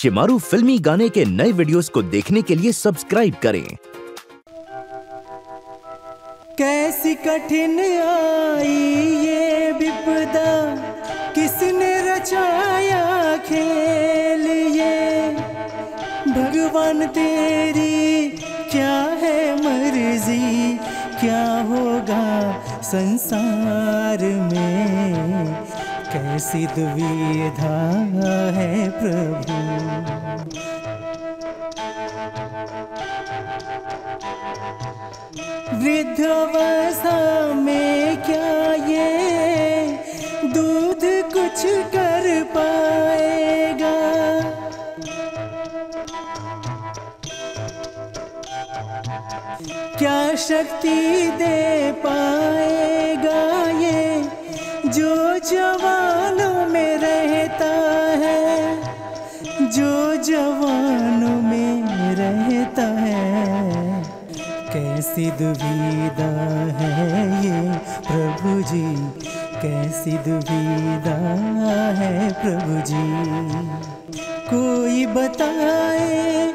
शिमारू फिल्मी गाने के नए वीडियोस को देखने के लिए सब्सक्राइब करें। कैसी कठिन आई ये विपदा, किसने रचाया खेल ये। भगवान तेरी क्या है मर्जी, क्या होगा संसार में। कैसी दुविधा है प्रभु। वृद्धावस्था में क्या ये दूध कुछ कर पाएगा। क्या शक्ति दे पाएगा ये जो जवानों में रहता है, जो जवानों में रहता है। कैसी दुविधा है ये प्रभु जी, कैसी दुविधा है प्रभु जी। कोई बताए